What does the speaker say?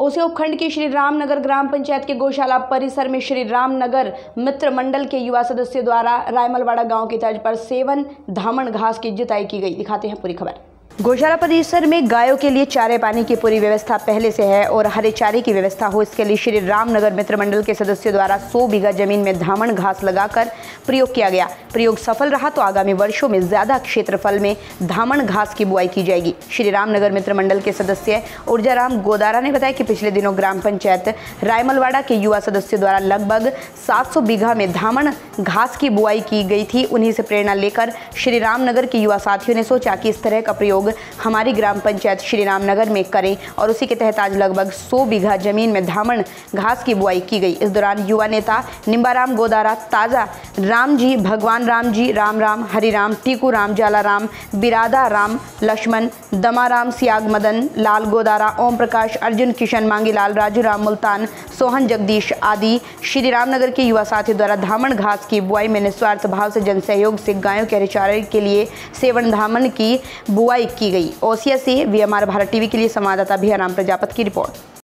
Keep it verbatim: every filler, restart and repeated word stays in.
ओसिया उपखंड की श्री रामनगर ग्राम पंचायत के गौशाला परिसर में श्री रामनगर मित्र मंडल के युवा सदस्यों द्वारा रायमलवाड़ा गांव की तर्ज पर सेवन धामण घास की जुताई की गई। दिखाते हैं पूरी खबर। गौशाला परिसर में गायों के लिए चारे पानी की पूरी व्यवस्था पहले से है और हरे चारे की व्यवस्था हो, इसके लिए श्री रामनगर मित्र मंडल के सदस्यों द्वारा सौ बीघा जमीन में धामण घास लगाकर प्रयोग किया गया। प्रयोग सफल रहा तो आगामी वर्षों में ज्यादा क्षेत्रफल में धामण घास की बुआई की जाएगी। श्री रामनगर मित्र मंडल के सदस्य ऊर्जाराम गोदारा ने बताया कि पिछले दिनों ग्राम पंचायत रायमलवाड़ा के युवा सदस्यों द्वारा लगभग सात सौ बीघा में धामण घास की बुआई की गई थी। उन्हीं से प्रेरणा लेकर श्री रामनगर के युवा साथियों ने सोचा कि इस तरह का प्रयोग हमारी ग्राम पंचायत श्री रामनगर में करें और उसी के तहत आज लगभग सौ बीघा जमीन में धामण घास की बुआई की गई। इस दौरान युवा नेता निम्बाराम गोदारा, ताजा राम जी, भगवान राम जी, राम राम, हरिराम, टीकू राम, जाला राम, बिरादा राम, लक्ष्मण, दमाराम, सियाग मदन, लाल गोदारा, ओम प्रकाश, अर्जुन, किशन, मांगीलाल, राजू राम, मुल्तान, सोहन, जगदीश आदि श्री रामनगर के युवा साथियों द्वारा धामण घास की बुआई में निस्वार्थ भाव से जन सहयोग से गायों के हरे चारे के लिए सेवन धामण की बुआई की गई। ओसिया से V M R Bharat TV के लिए संवाददाता भियाराम प्रजापत की रिपोर्ट।